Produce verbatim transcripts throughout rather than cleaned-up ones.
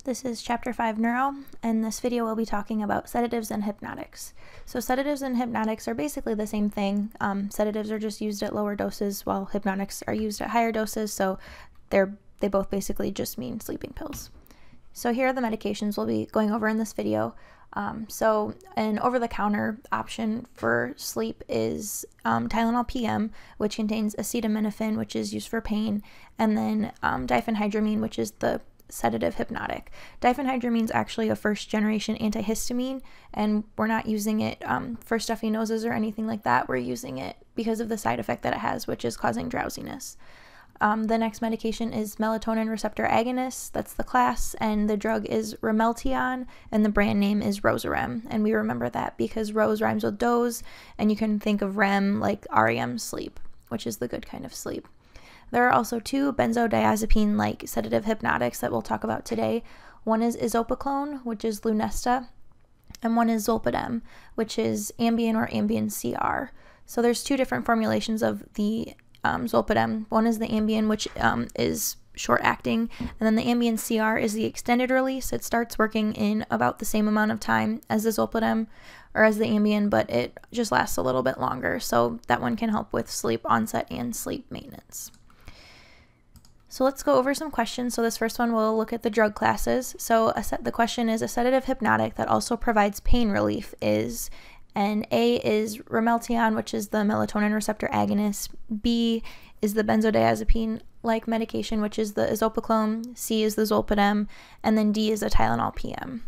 This is Chapter five Neuro, and this video will be talking about sedatives and hypnotics. So sedatives and hypnotics are basically the same thing. Um, sedatives are just used at lower doses, while hypnotics are used at higher doses, so they're, they both basically just mean sleeping pills. So here are the medications we'll be going over in this video. Um, so an over-the-counter option for sleep is um, Tylenol P M, which contains acetaminophen, which is used for pain, and then um, diphenhydramine, which is the sedative hypnotic. Diphenhydramine is actually a first generation antihistamine, and we're not using it um, for stuffy noses or anything like that. We're using it because of the side effect that it has, which is causing drowsiness. Um, the next medication is melatonin receptor agonist. That's the class, and the drug is Ramelteon, and the brand name is Rosarem. And we remember that because Rose rhymes with doze, and you can think of R E M like R E M sleep, which is the good kind of sleep. There are also two benzodiazepine-like sedative hypnotics that we'll talk about today. One is isoprene, which is Lunesta, and one is Zolpidem, which is Ambien or Ambien C R. So there's two different formulations of the um, Zolpidem. One is the Ambien, which um, is short-acting, and then the Ambien C R is the extended release. It starts working in about the same amount of time as the Zolpidem or as the Ambien, but it just lasts a little bit longer. So that one can help with sleep onset and sleep maintenance. So let's go over some questions. So this first one will look at the drug classes. So a set, the question is, a sedative hypnotic that also provides pain relief is, and A is Ramelteon, which is the melatonin receptor agonist. B is the benzodiazepine-like medication, which is the isoprene. C is the Zolpidem, and then D is the Tylenol P M.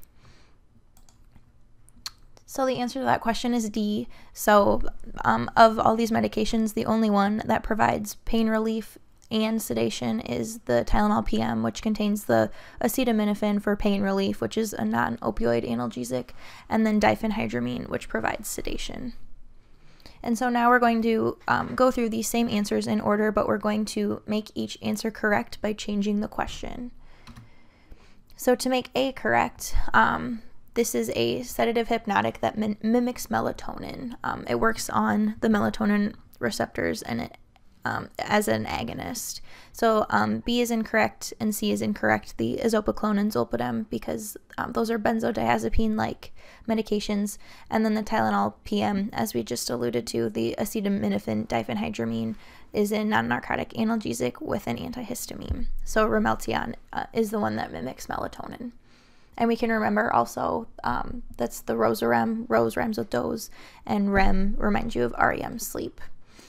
So the answer to that question is D. So um, of all these medications, the only one that provides pain relief and sedation is the Tylenol P M, which contains the acetaminophen for pain relief, which is a non-opioid analgesic, and then diphenhydramine, which provides sedation. And so now we're going to um, go through these same answers in order, but we're going to make each answer correct by changing the question. So to make A correct, um, this is a sedative hypnotic that mim mimics melatonin. Um, it works on the melatonin receptors and it Um, as an agonist. So um, B is incorrect and C is incorrect, the isoprene and Zolpidem, because um, those are benzodiazepine-like medications. And then the Tylenol P M, as we just alluded to, the acetaminophen diphenhydramine, is a non-narcotic analgesic with an antihistamine. So Ramelteon uh, is the one that mimics melatonin. And we can remember also um, that's the Rosarem, Rose rhymes with doze, and R E M reminds you of R E M sleep.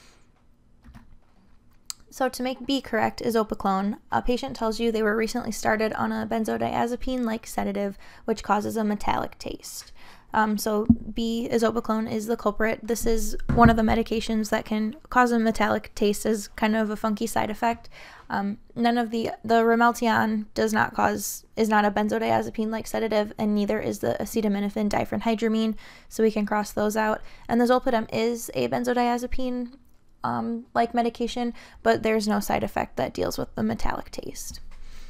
So to make B correct, isoprene, a patient tells you they were recently started on a benzodiazepine-like sedative, which causes a metallic taste. Um, so B, isoprene, is the culprit. This is one of the medications that can cause a metallic taste as kind of a funky side effect. Um, none of the, the Ramelteon does not cause, is not a benzodiazepine-like sedative, and neither is the acetaminophen diphenhydramine, so we can cross those out. And the Zolpidem is a benzodiazepine Um, like medication, but there's no side effect that deals with the metallic taste.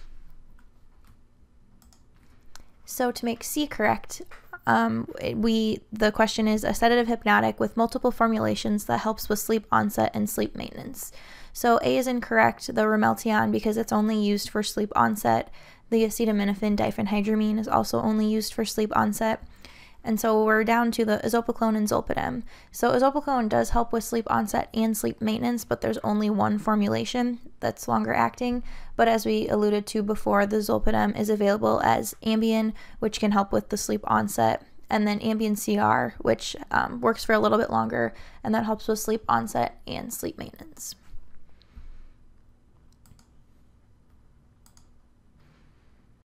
So to make C correct, um, we the question is a sedative hypnotic with multiple formulations that helps with sleep onset and sleep maintenance. So A is incorrect, the Ramelteon, because it's only used for sleep onset. The acetaminophen diphenhydramine is also only used for sleep onset. And so we're down to the isoprene and Zolpidem. So isoprene does help with sleep onset and sleep maintenance, but there's only one formulation that's longer acting. But as we alluded to before, the Zolpidem is available as Ambien, which can help with the sleep onset, and then Ambien C R, which um, works for a little bit longer, and that helps with sleep onset and sleep maintenance.